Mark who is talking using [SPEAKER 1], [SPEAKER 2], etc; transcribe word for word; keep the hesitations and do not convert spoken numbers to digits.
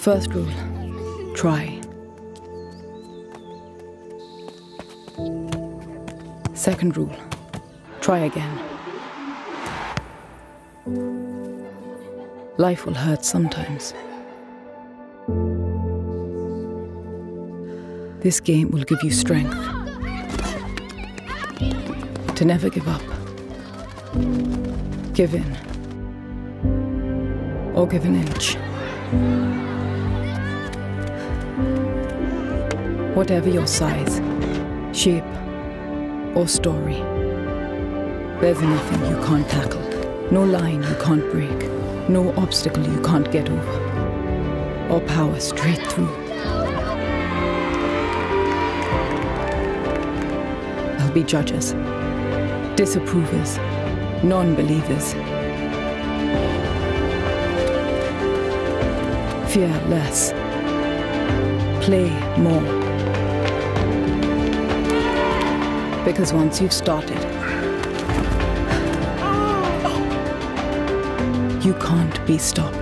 [SPEAKER 1] First rule, try. Second rule, try again. Life will hurt sometimes. This game will give you strength to never give up, give in, or give an inch. Whatever your size, shape, or story, there's nothing you can't tackle, no line you can't break, no obstacle you can't get over, or power straight through. There'll be judges, disapprovers, non-believers. Fear less, play more. Because once you've started, you can't be stopped.